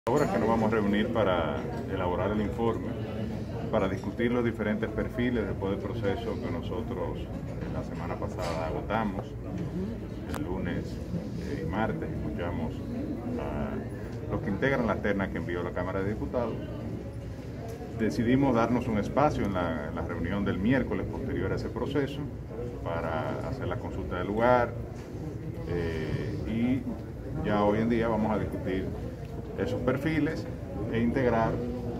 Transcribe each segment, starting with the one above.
Ahora que nos vamos a reunir para elaborar el informe, para discutir los diferentes perfiles después del proceso que nosotros la semana pasada agotamos, el lunes y martes escuchamos a los que integran la terna que envió la Cámara de Diputados. Decidimos darnos un espacio en la reunión del miércoles posterior a ese proceso para hacer la consulta del lugar y ya hoy en día vamos a discutir esos perfiles e integrar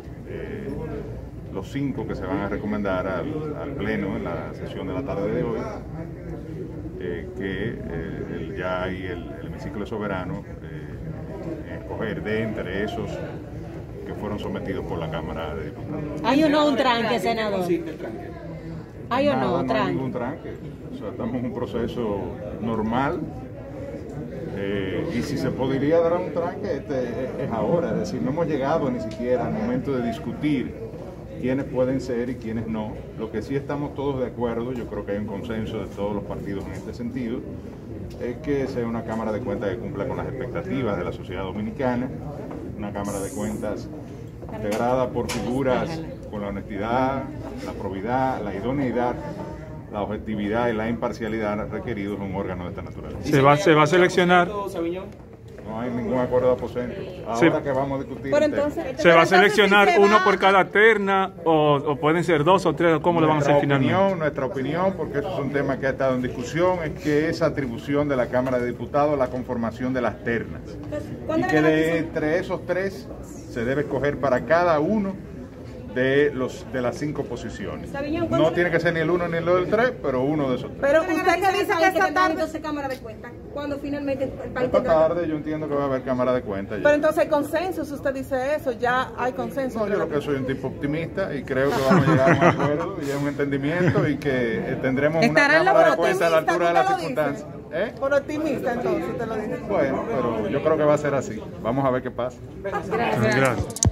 los 5 que se van a recomendar al Pleno en la sesión de la tarde de hoy, ya hay el hemiciclo soberano escoger de entre esos que fueron sometidos por la Cámara de Diputados. ¿Hay o no un tranque, senador? ¿Hay o no un tranque? No hay ningún tranque. O sea, estamos en un proceso normal. Y si se podría dar un tranque, es ahora, es decir, no hemos llegado ni siquiera al momento de discutir quiénes pueden ser y quiénes no. Lo que sí estamos todos de acuerdo, yo creo que hay un consenso de todos los partidos en este sentido, es que sea una Cámara de Cuentas que cumpla con las expectativas de la sociedad dominicana, una Cámara de Cuentas integrada por figuras con la honestidad, la probidad, la idoneidad, la objetividad y la imparcialidad requeridos en un órgano de esta naturaleza. ¿Se va a seleccionar? No hay ningún acuerdo de aposento. Ahora que vamos a discutir. Pero entonces, ¿Se va a seleccionar uno por cada terna o pueden ser 2 o 3? ¿Cómo lo van a hacer finalmente? Nuestra opinión, porque eso es un tema que ha estado en discusión, es que esa atribución de la Cámara de Diputados la conformación de las ternas. Y que entre esos 3 se debe escoger para cada uno de las 5 posiciones. No tiene que ser ni el 1 ni el 3, pero uno de esos 3. Pero usted que dice que esta tarde se Cámara de Cuentas, cuando finalmente el país esta tarde yo entiendo que va a haber Cámara de Cuentas. Pero entonces hay consenso, si usted dice eso, ya hay consenso. No, yo creo que soy un tipo optimista y creo que vamos a llegar a un acuerdo y a un entendimiento y que tendremos una Cámara de Cuentas a la altura de las circunstancias. Por optimista, entonces te lo dice. Bueno, pero yo creo que va a ser así. Vamos a ver qué pasa. Gracias.